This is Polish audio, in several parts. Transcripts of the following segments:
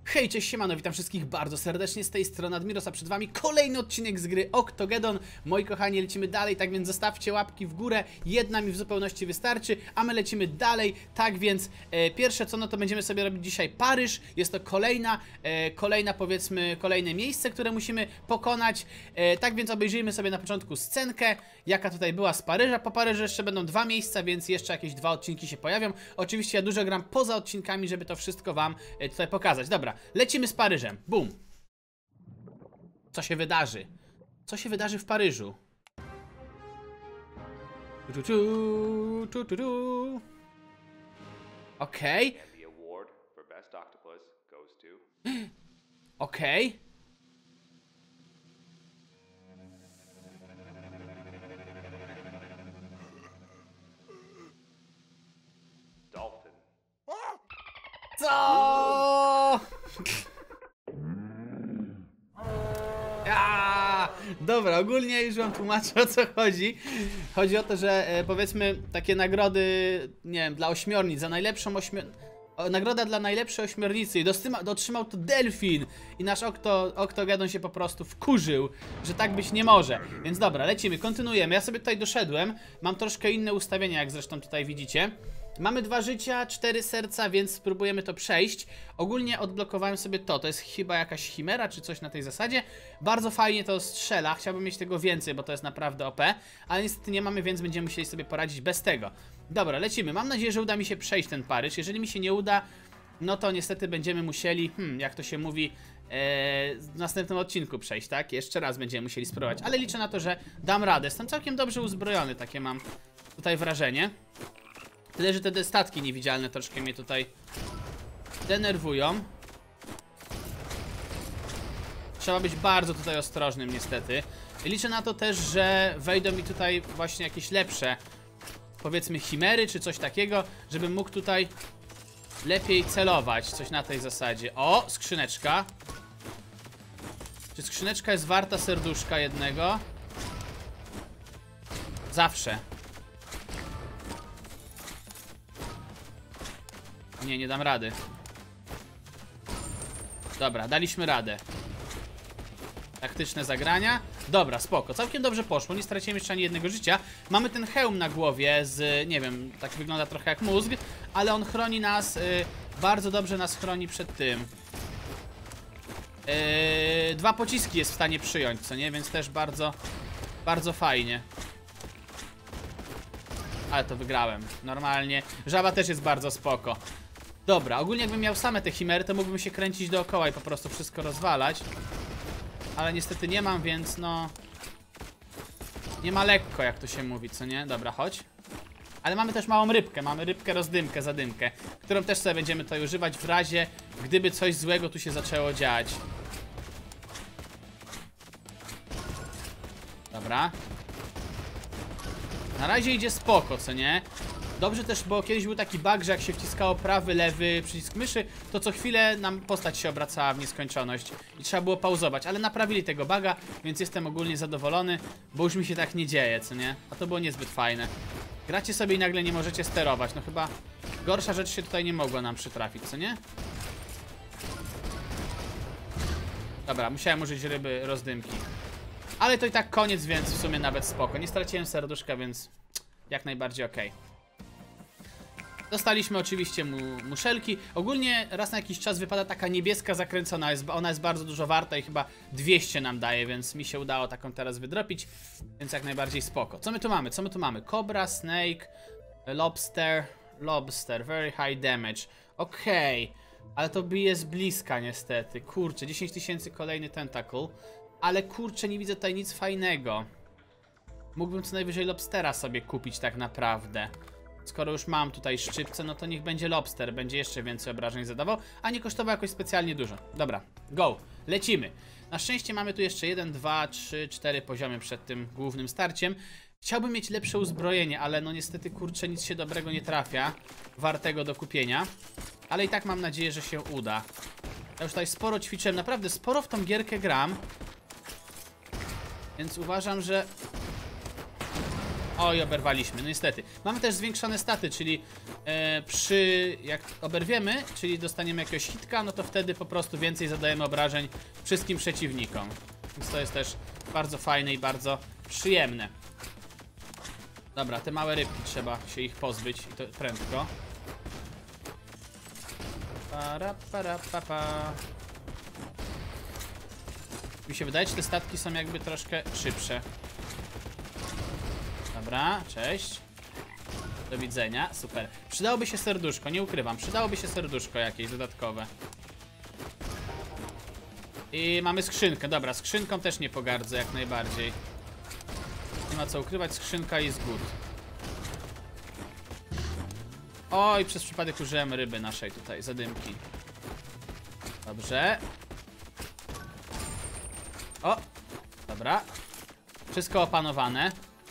Hej, cześć, siemano, witam wszystkich bardzo serdecznie, z tej strony Admiros, a przed wami kolejny odcinek z gry Octogeddon. Moi kochani, lecimy dalej, tak więc zostawcie łapki w górę, jedna mi w zupełności wystarczy, a my lecimy dalej. Tak więc pierwsze co, no to będziemy sobie robić dzisiaj Paryż. Jest to kolejne miejsce, które musimy pokonać. Tak więc obejrzyjmy sobie na początku scenkę, jaka tutaj była z Paryża. Po Paryżu jeszcze będą dwa miejsca, więc jeszcze jakieś dwa odcinki się pojawią. Oczywiście ja dużo gram poza odcinkami, żeby to wszystko wam tutaj pokazać. Dobra, lecimy z Paryżem. Bum. Co się wydarzy? Co się wydarzy w Paryżu? Okej. Okej. Co? Dobra, ogólnie już wam tłumaczę, o co chodzi. Chodzi o to, że powiedzmy takie nagrody, nie wiem, dla ośmiornic, za najlepszą nagroda dla najlepszej ośmiornicy i dotrzymał to delfin. I nasz Octogeddon się po prostu wkurzył, że tak być nie może. Więc dobra, lecimy, kontynuujemy. Ja sobie tutaj doszedłem, mam troszkę inne ustawienia, jak zresztą tutaj widzicie. Mamy 2 życia, 4 serca, więc spróbujemy to przejść. Ogólnie odblokowałem sobie to jest chyba jakaś chimera czy coś na tej zasadzie. Bardzo fajnie to strzela, chciałbym mieć tego więcej, bo to jest naprawdę OP. Ale niestety nie mamy, więc będziemy musieli sobie poradzić bez tego. Dobra, lecimy, mam nadzieję, że uda mi się przejść ten Paryż. Jeżeli mi się nie uda, no to niestety będziemy musieli, jak to się mówi, w następnym odcinku przejść, tak? Jeszcze raz będziemy musieli spróbować, ale liczę na to, że dam radę. Jestem całkiem dobrze uzbrojony, takie mam tutaj wrażenie. Tyle, że te statki niewidzialne troszkę mnie tutaj denerwują. Trzeba być bardzo tutaj ostrożnym niestety. Liczę na to też, że wejdą mi tutaj właśnie jakieś lepsze, powiedzmy chimery czy coś takiego, żebym mógł tutaj lepiej celować. Coś na tej zasadzie. O, skrzyneczka. Czy skrzyneczka jest warta serduszka jednego? Zawsze. Nie, nie dam rady. Dobra, daliśmy radę. Taktyczne zagrania. Dobra, spoko, całkiem dobrze poszło. Nie straciłem jeszcze ani jednego życia. Mamy ten hełm na głowie z, nie wiem, tak wygląda trochę jak mózg, ale on chroni nas, bardzo dobrze nas chroni przed tym. 2 pociski jest w stanie przyjąć, co nie? Więc też bardzo, bardzo fajnie. Ale to wygrałem, normalnie. Żaba też jest bardzo spoko. Dobra, ogólnie jakbym miał same te chimery, to mógłbym się kręcić dookoła i po prostu wszystko rozwalać. Ale niestety nie mam, więc no... nie ma lekko, jak to się mówi, co nie? Dobra, chodź. Ale mamy też małą rybkę, mamy rybkę rozdymkę, zadymkę, którą też sobie będziemy tutaj używać w razie, gdyby coś złego tu się zaczęło dziać. Dobra. Na razie idzie spoko, co nie? Dobrze też, bo kiedyś był taki bug, że jak się wciskało prawy, lewy przycisk myszy, to co chwilę nam postać się obracała w nieskończoność i trzeba było pauzować, ale naprawili tego buga, więc jestem ogólnie zadowolony, bo już mi się tak nie dzieje, co nie? A to było niezbyt fajne. Gracie sobie i nagle nie możecie sterować, no chyba gorsza rzecz się tutaj nie mogła nam przytrafić, co nie? Dobra, musiałem użyć ryby rozdymki. Ale to i tak koniec, więc w sumie nawet spoko. Nie straciłem serduszka, więc jak najbardziej okej. Dostaliśmy oczywiście muszelki. Ogólnie raz na jakiś czas wypada taka niebieska zakręcona. Ona jest bardzo dużo warta i chyba 200 nam daje, więc mi się udało taką teraz wydropić. Więc jak najbardziej spoko. Co my tu mamy? Co my tu mamy? Cobra, Snake, Lobster, very high damage. Okej. Ale to bije z bliska niestety. Kurczę, 10 000 kolejny tentacle. Ale kurczę, nie widzę tutaj nic fajnego. Mógłbym co najwyżej Lobstera sobie kupić tak naprawdę. Skoro już mam tutaj szczypce, no to niech będzie Lobster. Będzie jeszcze więcej obrażeń zadawał, a nie kosztował jakoś specjalnie dużo. Dobra, go, lecimy. Na szczęście mamy tu jeszcze 1, 2, 3, 4 poziomy przed tym głównym starciem. Chciałbym mieć lepsze uzbrojenie, ale no niestety kurczę, nic się dobrego nie trafia wartego do kupienia. Ale i tak mam nadzieję, że się uda. Ja już tutaj sporo ćwiczyłem, naprawdę sporo w tą gierkę gram. Więc uważam, że Oj, oberwaliśmy, no niestety. Mamy też zwiększone staty, czyli jak oberwiemy, czyli dostaniemy jakiegoś hitka, no to wtedy po prostu więcej zadajemy obrażeń wszystkim przeciwnikom. Więc to jest też bardzo fajne i bardzo przyjemne. Dobra, te małe rybki, trzeba się ich pozbyć i to prędko. Mi się wydaje, że te statki są jakby troszkę szybsze. Dobra, cześć. Do widzenia, super. Przydałoby się serduszko, nie ukrywam. Przydałoby się serduszko jakieś dodatkowe. I mamy skrzynkę, dobra, skrzynką też nie pogardzę jak najbardziej. Nie ma co ukrywać, skrzynka jest good. Oj, przez przypadek użyłem ryby naszej tutaj, zadymki. Dobrze. O, dobra. Wszystko opanowane.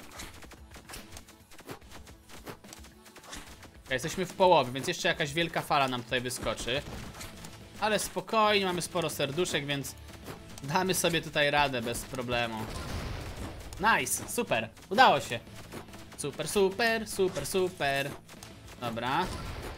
Jesteśmy w połowie, więc jeszcze jakaś wielka fala nam tutaj wyskoczy. Ale spokojnie, mamy sporo serduszek, więc damy sobie tutaj radę bez problemu. Nice, super, udało się. Super, super, super, super. Dobra.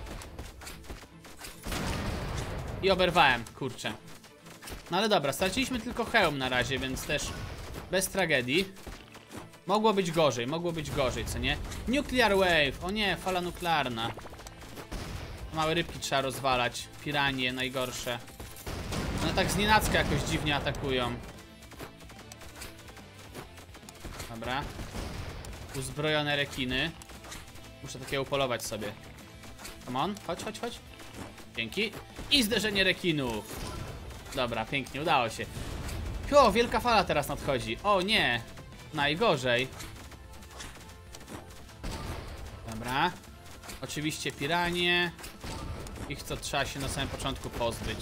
I oberwałem, kurczę. No ale dobra, straciliśmy tylko hełm na razie, więc też bez tragedii. Mogło być gorzej, co nie? Nuclear wave, o nie, fala nuklearna. Małe rybki trzeba rozwalać, piranie najgorsze. One tak znienacka jakoś dziwnie atakują. Dobra. Uzbrojone rekiny. Muszę takie upolować sobie. Come on, chodź, chodź, chodź. Dzięki. I zderzenie rekinów. Dobra, pięknie, udało się. O, wielka fala teraz nadchodzi. O nie, najgorzej. Dobra. Oczywiście piranie. Ich co trzeba się na samym początku pozbyć.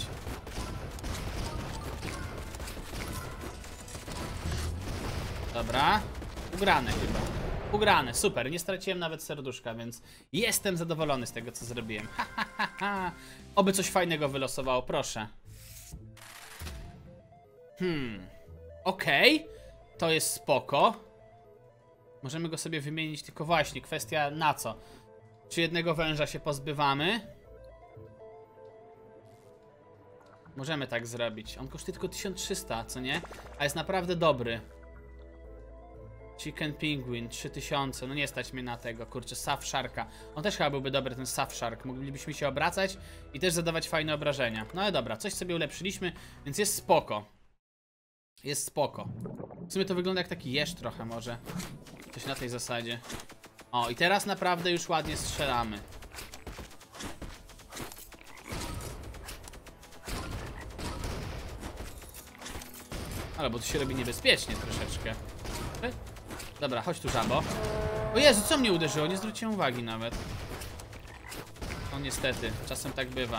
Dobra. Ugrane chyba. Ugrane, super. Nie straciłem nawet serduszka, więc jestem zadowolony z tego, co zrobiłem. Ha, ha, ha, ha. Oby coś fajnego wylosowało, proszę. Okej. To jest spoko. Możemy go sobie wymienić, tylko właśnie kwestia na co? Czy jednego węża się pozbywamy? Możemy tak zrobić. On kosztuje tylko 1300, co nie? A jest naprawdę dobry. Chicken Penguin 3000, no nie stać mnie na tego, kurczę, Saw Sharka. On też chyba byłby dobry, ten Saw Shark. Moglibyśmy się obracać i też zadawać fajne obrażenia. No ale dobra, coś sobie ulepszyliśmy, więc jest spoko. Jest spoko. W sumie to wygląda jak taki jeż trochę może. Coś na tej zasadzie. O, i teraz naprawdę już ładnie strzelamy. Ale bo tu się robi niebezpiecznie troszeczkę. Dobra, chodź tu, żabo. O Jezu, co mnie uderzyło? Nie zwróciłem uwagi nawet. No niestety, czasem tak bywa.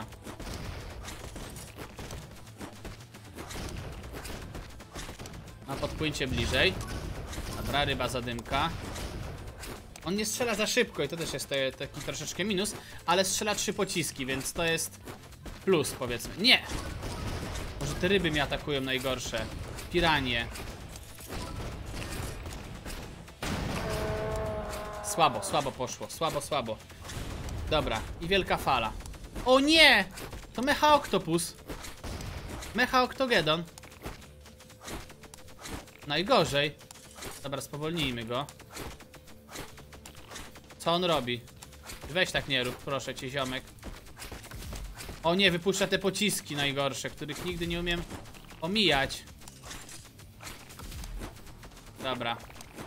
No podpłyńcie bliżej. Dobra, ryba zadymka. On nie strzela za szybko i to też jest taki troszeczkę minus. Ale strzela 3 pociski, więc to jest plus, powiedzmy. Nie! Może te ryby mnie atakują najgorsze. Piranie. Słabo, słabo poszło, słabo. Dobra, i wielka fala. O nie! To Mecha Octopus. Mecha Octogedon. Najgorzej. Dobra, spowolnijmy go. Co on robi? Weź tak nie rób, proszę cię, ziomek. O nie, wypuszcza te pociski najgorsze, których nigdy nie umiem omijać. Dobra.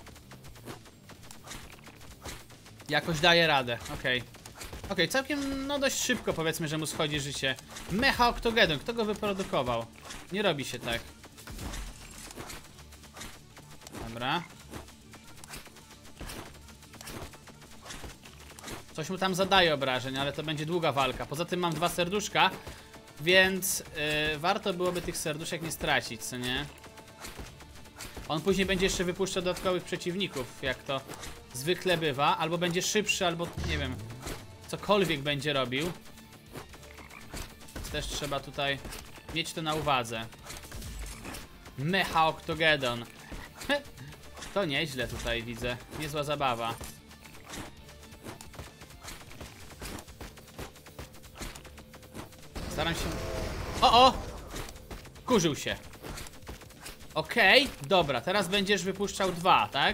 Jakoś daje radę, okej. Okej, całkiem, no dość szybko powiedzmy, że mu schodzi życie. Mecha Octogedon, kto go wyprodukował? Nie robi się tak. Dobra. Coś mu tam zadaje obrażeń, ale to będzie długa walka. Poza tym mam 2 serduszka, więc warto byłoby tych serduszek nie stracić, co nie? On później będzie jeszcze wypuszczał dodatkowych przeciwników, jak to zwykle bywa. Albo będzie szybszy, albo nie wiem, cokolwiek będzie robił. Więc też trzeba tutaj mieć to na uwadze. Mecha Octogedon. To nieźle tutaj widzę. Niezła zabawa. Staram się... O! Kurzył się. Okej, dobra, teraz będziesz wypuszczał 2, tak?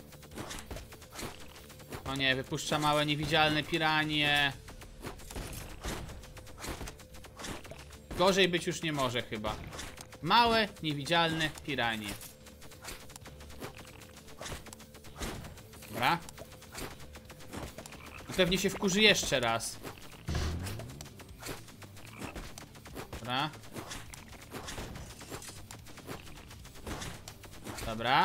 O nie, wypuszcza małe, niewidzialne piranie. Gorzej być już nie może chyba. Małe, niewidzialne piranie. Dobra. I pewnie się wkurzy jeszcze raz. Dobra. Dobra.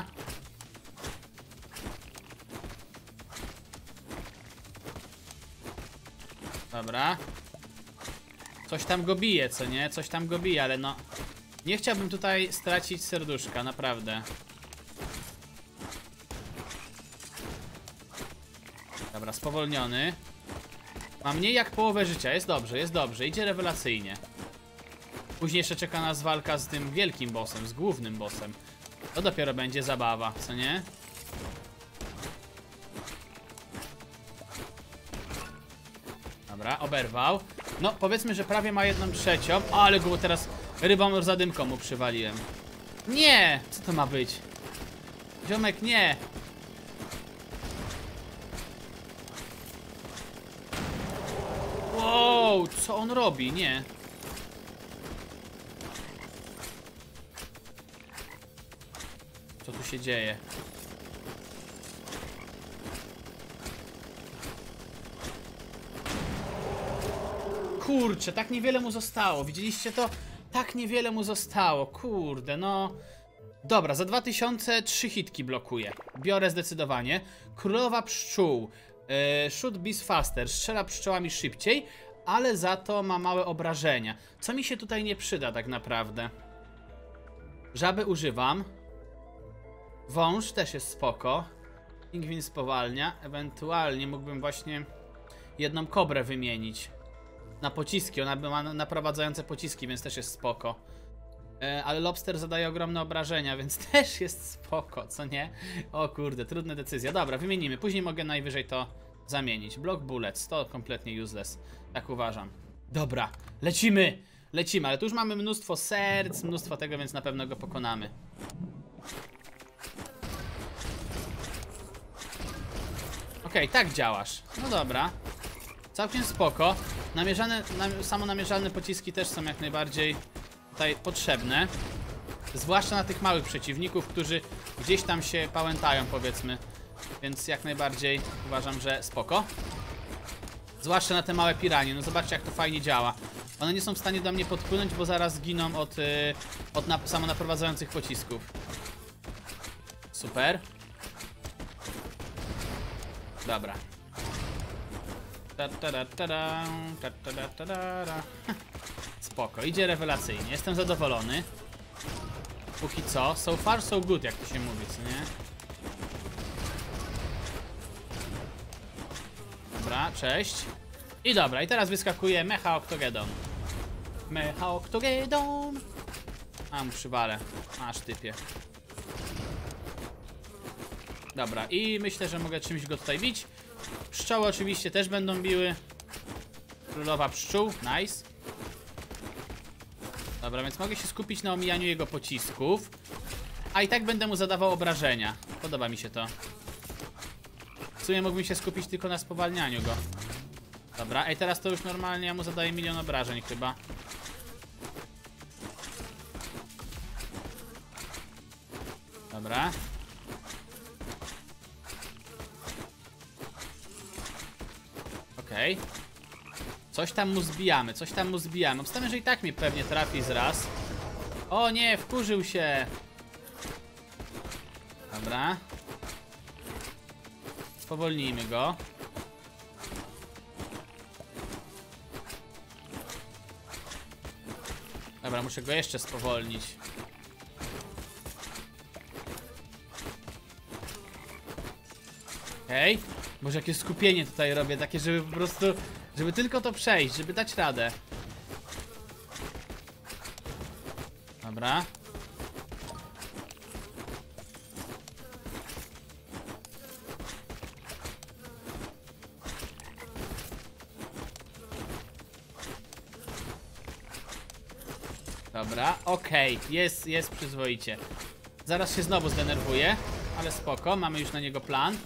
Dobra. Coś tam go bije, co nie? Coś tam go bije, ale no... Nie chciałbym tutaj stracić serduszka, naprawdę. Dobra, spowolniony. Ma mniej jak połowę życia, jest dobrze, idzie rewelacyjnie. Później jeszcze czeka nas walka z tym wielkim bossem, z głównym bossem. To dopiero będzie zabawa, co nie? Dobra, oberwał. No, powiedzmy, że prawie ma 1/3. Ale go teraz rybą zadymką mu przywaliłem. Nie! Co to ma być? Ziomek, nie! Wow, co on robi? Nie. Co tu się dzieje? Kurczę, tak niewiele mu zostało. Widzieliście to? Tak niewiele mu zostało. Kurde, no... Dobra, za 2000 3 hitki blokuję. Biorę zdecydowanie. Królowa pszczół. Shoot bees faster. Strzela pszczołami szybciej, ale za to ma małe obrażenia. Co mi się tutaj nie przyda tak naprawdę? Żaby używam. Wąż też jest spoko. Pingwin spowalnia. Ewentualnie mógłbym właśnie jedną kobrę wymienić na pociski. Ona ma naprowadzające pociski, więc też jest spoko. Ale lobster zadaje ogromne obrażenia, więc też jest spoko, co nie? O kurde, trudna decyzja. Dobra, wymienimy. Później mogę najwyżej to zamienić. Block bullets, to kompletnie useless. Tak uważam. Dobra, lecimy! Lecimy, ale tu już mamy mnóstwo serc, mnóstwo tego, więc na pewno go pokonamy. Okej, tak działasz. No dobra. Całkiem spoko. Samonamierzalne pociski też są jak najbardziej tutaj potrzebne. Zwłaszcza na tych małych przeciwników, którzy gdzieś tam się pałętają, powiedzmy. Więc jak najbardziej uważam, że spoko. Zwłaszcza na te małe piranie. No zobaczcie, jak to fajnie działa. One nie są w stanie do mnie podpłynąć, bo zaraz zginą od samonaprowadzających pocisków. Super. Dobra. Spoko, idzie rewelacyjnie. Jestem zadowolony. Póki co. So far, so good, jak to się mówi, co nie? Dobra, cześć. I dobra, i teraz wyskakuje Mecha Octogedon. Mecha Octogedon. A, mu przywalę. Masz, typie. Dobra, i myślę, że mogę czymś go tutaj bić. Pszczoły oczywiście też będą biły. Królowa pszczół, nice. Dobra, więc mogę się skupić na omijaniu jego pocisków. A i tak będę mu zadawał obrażenia. Podoba mi się to. W sumie mógłbym się skupić tylko na spowalnianiu go. Dobra, ej, teraz to już normalnie ja mu zadaję 1 000 000 obrażeń chyba. Dobra. Okej. Coś tam mu zbijamy, coś tam mu zbijamy. Obstawiam, że i tak mnie pewnie trafi zraz. O nie, wkurzył się. Dobra. Spowolnijmy go. Dobra, muszę go jeszcze spowolnić. Okej. Może jakieś skupienie tutaj robię, takie, żeby po prostu... Żeby tylko to przejść, żeby dać radę. Dobra. Dobra, okej, jest przyzwoicie. Zaraz się znowu zdenerwuję, ale spoko, mamy już na niego plan.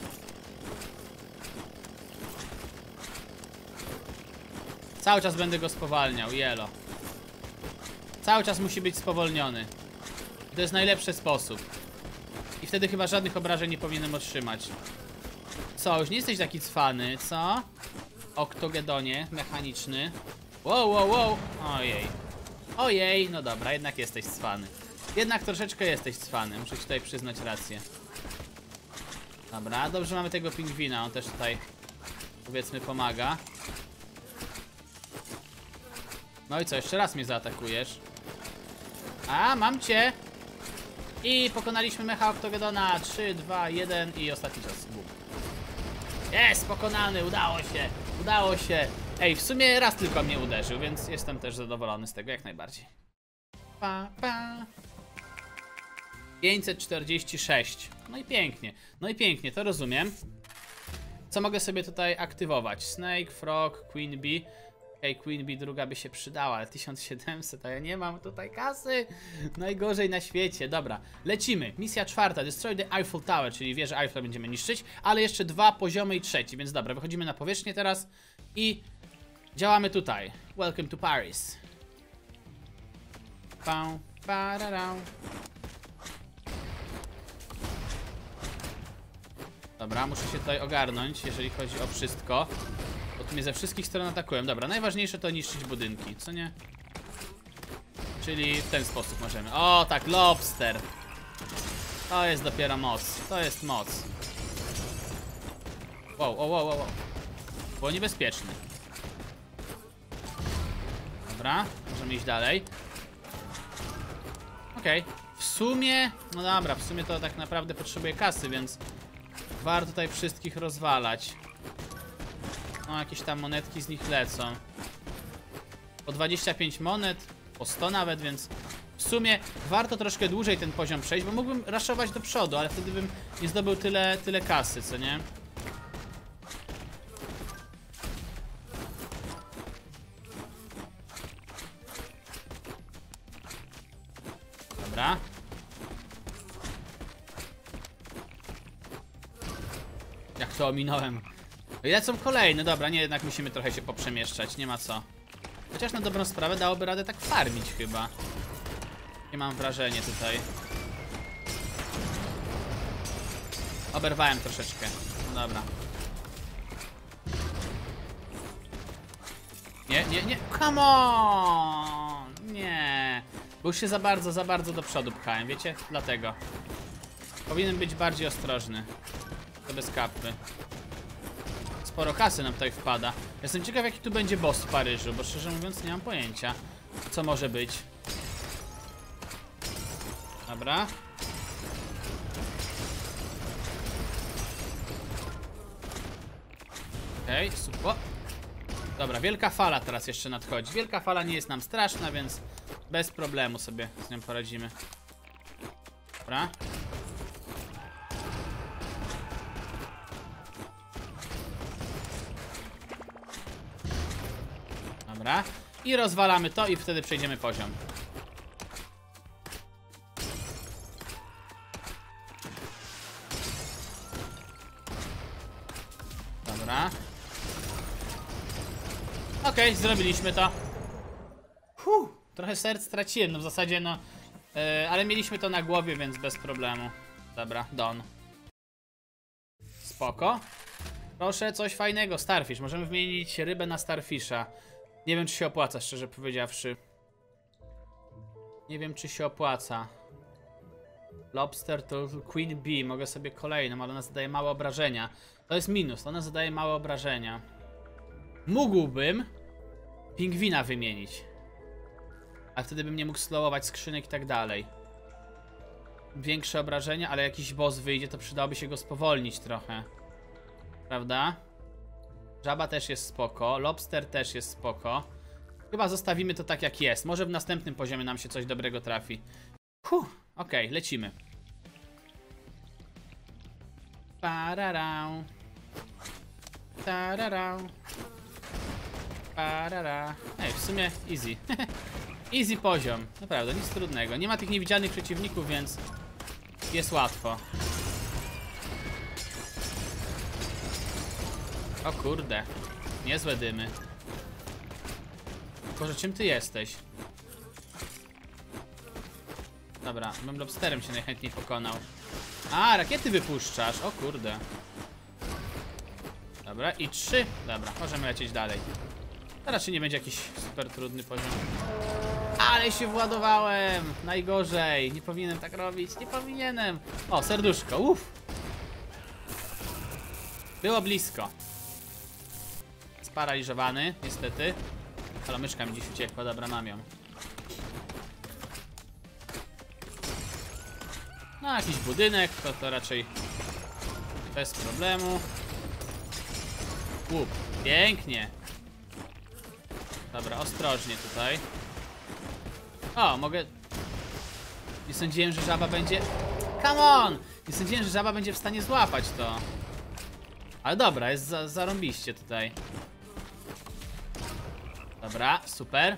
Cały czas będę go spowalniał, jelo. Cały czas musi być spowolniony. To jest najlepszy sposób. I wtedy chyba żadnych obrażeń nie powinienem otrzymać. Co, już nie jesteś taki cwany, co? Oktogedonie mechaniczny. Wow, wow, wow. Ojej. Ojej, no dobra, jednak jesteś cwany. Jednak troszeczkę jesteś cwany, muszę ci tutaj przyznać rację. Dobra, dobrze mamy tego pingwina, on też tutaj, powiedzmy, pomaga. No i co, jeszcze raz mnie zaatakujesz? A, mam cię! I pokonaliśmy mecha Oktogedona. 3, 2, 1 i ostatni czas. Jest, pokonany, udało się! Udało się! Ej, w sumie raz tylko mnie uderzył, więc jestem też zadowolony z tego, jak najbardziej. Pa, pa. 546. No i pięknie. No i pięknie, to rozumiem. Co mogę sobie tutaj aktywować? Snake, Frog, Queen Bee. Okej, Queen Bee druga by się przydała, ale 1700, a ja nie mam tutaj kasy. Najgorzej na świecie. Dobra, lecimy. Misja czwarta. Destroy the Eiffel Tower, czyli wieżę Eiffla będziemy niszczyć, ale jeszcze 2 poziomy i trzeci, więc dobra, wychodzimy na powierzchnię teraz i działamy tutaj. Welcome to Paris. Pam, pararam. Dobra, muszę się tutaj ogarnąć, jeżeli chodzi o wszystko. Bo tu mnie ze wszystkich stron atakują. Dobra, najważniejsze to niszczyć budynki, co nie? Czyli w ten sposób możemy. O, tak, lobster. To jest dopiero moc. To jest moc. Wow, wow, wow, wow. Było niebezpieczne. Dobra, możemy iść dalej. Okej. W sumie... No dobra, w sumie to tak naprawdę potrzebuję kasy, więc warto tutaj wszystkich rozwalać. No, jakieś tam monetki z nich lecą. Po 25 monet, po 100 nawet, więc w sumie warto troszkę dłużej ten poziom przejść, bo mógłbym raszować do przodu, ale wtedy bym nie zdobył tyle kasy, co nie? Dobra. Jak to ominąłem? Lecą kolejne, dobra, nie, jednak musimy trochę się poprzemieszczać, nie ma co. Chociaż na dobrą sprawę dałoby radę tak farmić chyba. Nie mam wrażenia tutaj. Oberwałem troszeczkę, no dobra. Nie, nie, nie, come on! Nie, bo już się za bardzo do przodu pchałem, wiecie? Dlatego. Powinien być bardziej ostrożny. To bez kapy. Sporo kasy nam tutaj wpada. Jestem ciekaw, jaki tu będzie boss w Paryżu, bo szczerze mówiąc nie mam pojęcia, co może być. Dobra. Okej, super. Dobra, wielka fala teraz jeszcze nadchodzi. Wielka fala nie jest nam straszna, więc bez problemu sobie z nią poradzimy. Dobra. Dobra. I rozwalamy to i wtedy przejdziemy poziom. Dobra. Okej, zrobiliśmy to. Trochę serc straciłem, no w zasadzie no. Ale mieliśmy to na głowie, więc bez problemu. Dobra, done. Spoko. Proszę, coś fajnego, Starfish. Możemy wymienić rybę na Starfisha. Nie wiem, czy się opłaca, szczerze powiedziawszy. Nie wiem, czy się opłaca. Lobster to Queen Bee. Mogę sobie kolejną, ale ona zadaje małe obrażenia. To jest minus, ona zadaje małe obrażenia. Mógłbym pingwina wymienić. A wtedy bym nie mógł slowować skrzynek i tak dalej. Większe obrażenia, ale jakiś boss wyjdzie, to przydałoby się go spowolnić trochę. Prawda? Żaba też jest spoko, lobster też jest spoko. Chyba zostawimy to tak jak jest. Może w następnym poziomie nam się coś dobrego trafi. Okej, lecimy. Pararau. Tararau. Parara. Ej, w sumie easy. Easy poziom, naprawdę, nic trudnego. Nie ma tych niewidzialnych przeciwników, więc jest łatwo. O kurde, niezłe dymy. Boże, czym ty jesteś? Dobra, bym lobsterem się najchętniej pokonał. A, rakiety wypuszczasz, o kurde. Dobra, i 3. Dobra, możemy lecieć dalej. To raczej nie będzie jakiś super trudny poziom. Ale się władowałem! Najgorzej, nie powinienem tak robić, nie powinienem. O, serduszko, uff. Było blisko. Sparaliżowany, niestety. Ale myszka mi dziś uciekła, dobra, mam ją. No, jakiś budynek, to raczej bez problemu. Łup, pięknie. Dobra, ostrożnie tutaj. O, mogę... Nie sądziłem, że żaba będzie... Come on! Nie sądziłem, że żaba będzie w stanie złapać to. Ale dobra, jest zarąbiście tutaj. Dobra, super.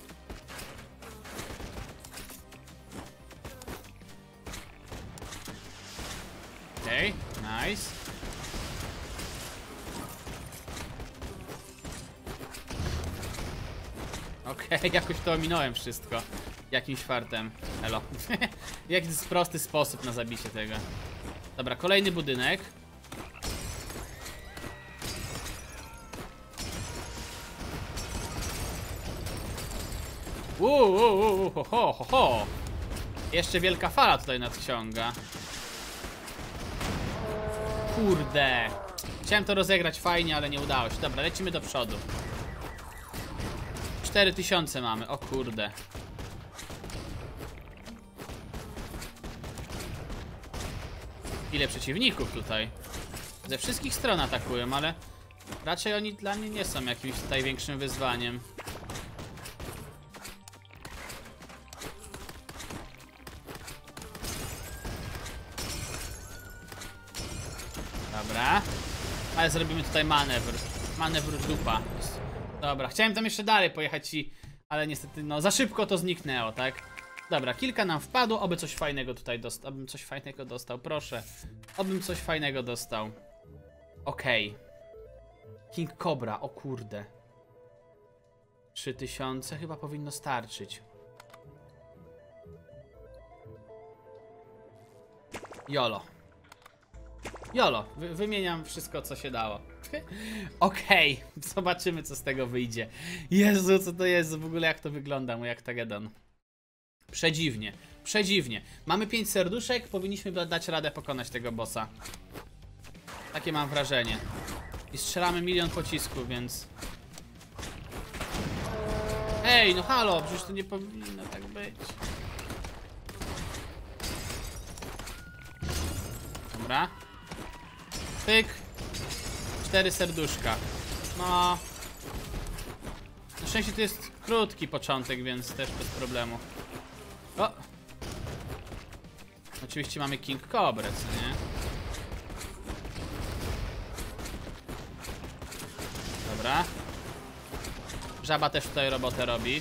Okej, nice. Okej, jakoś to ominąłem wszystko. Jakimś fartem. Elo. Jaki to jest prosty sposób na zabicie tego. Dobra, kolejny budynek. Ho, ho, ho. Jeszcze wielka fala tutaj nadciąga. Kurde. Chciałem to rozegrać fajnie, ale nie udało się. Dobra, lecimy do przodu. 4000 mamy, o kurde. Ile przeciwników tutaj. Ze wszystkich stron atakują, ale raczej oni dla mnie nie są jakimś tutaj większym wyzwaniem. Dobra. Ale zrobimy tutaj manewr. Manewr dupa. Dobra, chciałem tam jeszcze dalej pojechać ale niestety, no, za szybko to zniknęło, tak? Dobra, kilka nam wpadło, oby coś fajnego tutaj dostał. Obym coś fajnego dostał, proszę. Obym coś fajnego dostał. Okej. King Cobra, o kurde. 3000 chyba powinno starczyć. YOLO. YOLO, wymieniam wszystko, co się dało. Okej, zobaczymy, co z tego wyjdzie. Jezu, co to jest? W ogóle jak to wygląda, mój Aktagedon. Przedziwnie, przedziwnie. Mamy 5 serduszek, powinniśmy dać radę pokonać tego bossa. Takie mam wrażenie. I strzelamy 1 000 000 pocisków, więc... Ej, no halo, przecież to nie powinno tak być. Dobra. Pyk. 4 serduszka. No. Na szczęście to jest krótki początek, więc też bez problemu. O! Oczywiście mamy King Cobra, co nie? Dobra. Żaba też tutaj robotę robi.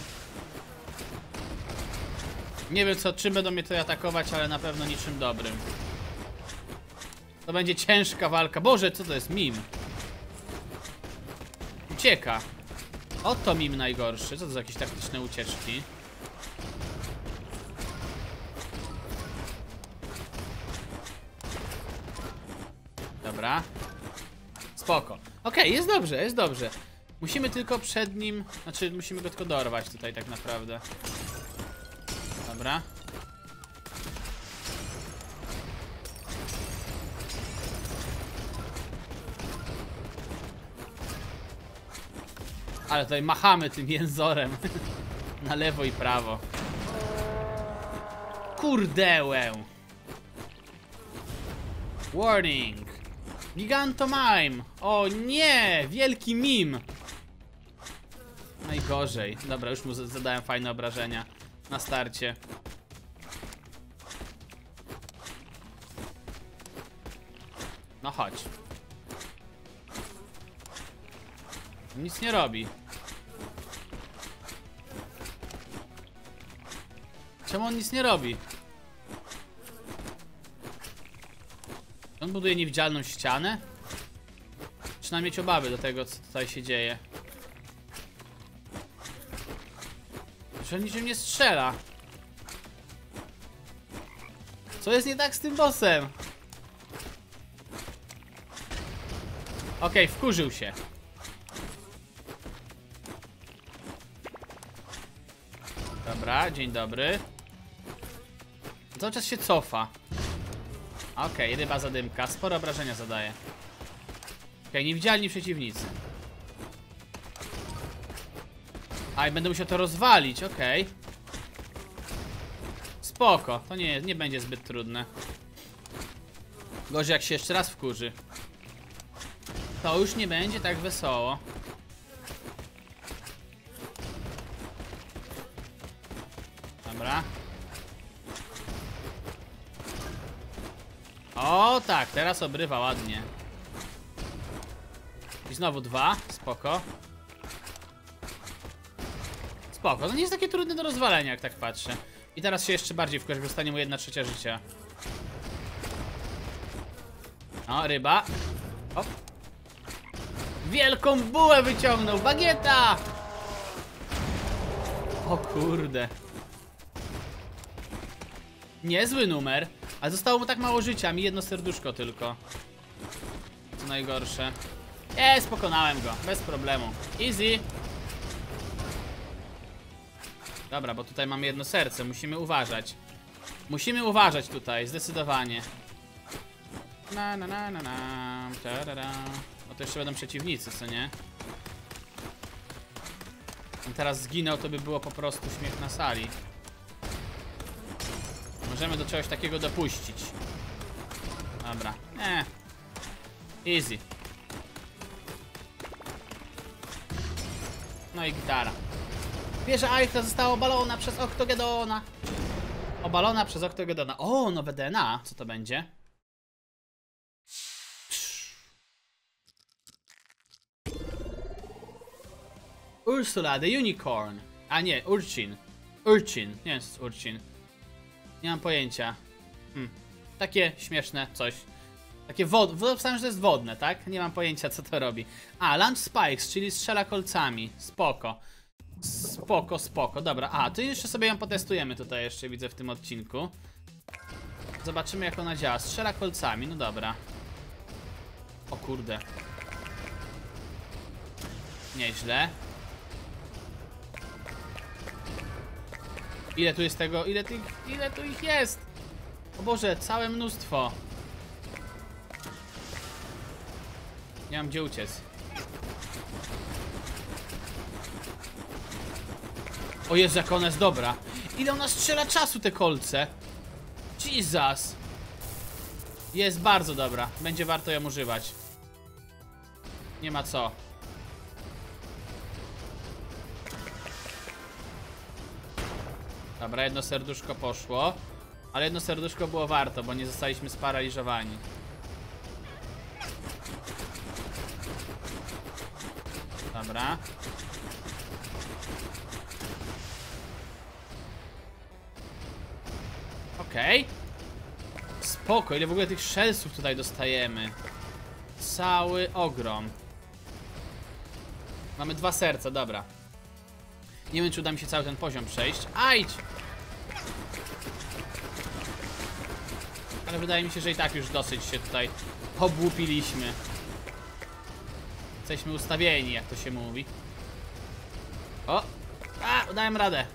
Nie wiem czym będą mnie tutaj atakować, ale na pewno niczym dobrym. To będzie ciężka walka. Boże, co to jest? Mim. Ucieka. Oto mim najgorszy. Co to za jakieś taktyczne ucieczki? Dobra. Spoko. Okej, jest dobrze, jest dobrze. Musimy tylko przed nim... Znaczy, musimy go tylko dorwać tutaj tak naprawdę. Dobra. Ale tutaj machamy tym jęzorem. Na lewo i prawo. Kurdełę. Warning. Gigantomime. O nie, wielki mim. Najgorzej. Dobra, już mu zadałem fajne obrażenia na starcie. No chodź. Nic nie robi. Czemu on nic nie robi? On buduje niewidzialną ścianę? Trzeba mieć obawy do tego, co tutaj się dzieje. Że on niczym nie strzela. Co jest nie tak z tym bossem? Okej, wkurzył się. Dobra, dzień dobry. Cały czas się cofa. Okej, ryba zadymka. Spore obrażenia zadaje. Okej, niewidzialni przeciwnicy. A, i będę musiał to rozwalić, okej. Spoko, to nie będzie zbyt trudne. Gorzej jak się jeszcze raz wkurzy. To już nie będzie tak wesoło. Dobra. O tak, teraz obrywa ładnie. I znowu 2, spoko. Spoko, to nie jest takie trudne do rozwalenia, jak tak patrzę. I teraz się jeszcze bardziej wkurzy, że zostanie mu 1/3 życia. O, ryba. Hop. Wielką bułę wyciągnął, bagieta! O kurde. Niezły numer. Ale zostało mu tak mało życia, mi 1 serduszko tylko. Co najgorsze. Pokonałem go, bez problemu. Easy. Dobra, bo tutaj mamy 1 serce, musimy uważać. Musimy uważać tutaj, zdecydowanie. No to jeszcze będą przeciwnicy, co nie? On teraz zginął, to by było po prostu śmiech na sali. Możemy do czegoś takiego dopuścić. Dobra, easy. No i gitara. Wieża Eiffla została obalona przez Octogedona. Obalona przez Octogedona. O, nowe DNA. Co to będzie? Ursula, the unicorn. A nie, Urchin. Urchin. Nie jest Urchin. Nie mam pojęcia. Takie śmieszne coś. Takie wodne. Wstałem, że to jest wodne, tak? Nie mam pojęcia, co to robi. A, launch spikes, czyli strzela kolcami. Spoko. Spoko, spoko. Dobra, to jeszcze sobie ją potestujemy tutaj jeszcze, widzę, w tym odcinku. Zobaczymy, jak ona działa. Strzela kolcami, no dobra. O kurde. Nieźle. Ile tu jest tego? Ile tu ich jest? O Boże, całe mnóstwo. Nie mam gdzie uciec. O Jezu, jak ona jest dobra. Ile ona strzela czasu, te kolce. Jesus. Jest bardzo dobra. Będzie warto ją używać. Nie ma co. Dobra, 1 serduszko poszło. Ale 1 serduszko było warto, bo nie zostaliśmy sparaliżowani. Dobra. Okej. Spoko, ile w ogóle tych shellsów tutaj dostajemy. Cały ogrom. Mamy 2 serca, dobra. Nie wiem, czy uda mi się cały ten poziom przejść. Ajdź! Ale wydaje mi się, że i tak już dosyć się tutaj obłupiliśmy. Jesteśmy ustawieni, jak to się mówi. O! Dałem radę.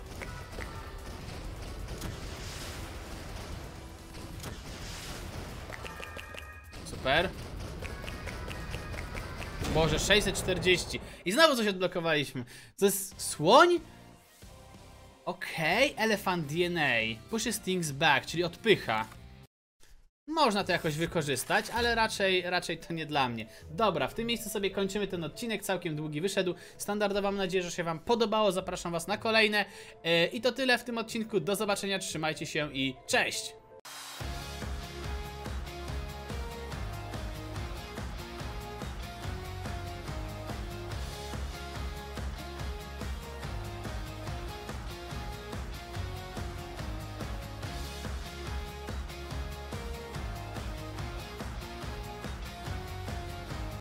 Super. Boże, 640. I znowu coś odblokowaliśmy. To jest słoń? Okej, Elephant DNA. Pushes things back, czyli odpycha. Można to jakoś wykorzystać, ale raczej to nie dla mnie. Dobra, w tym miejscu sobie kończymy ten odcinek, całkiem długi wyszedł. Standardowo mam nadzieję, że się wam podobało, zapraszam was na kolejne. I to tyle w tym odcinku, do zobaczenia, trzymajcie się i cześć!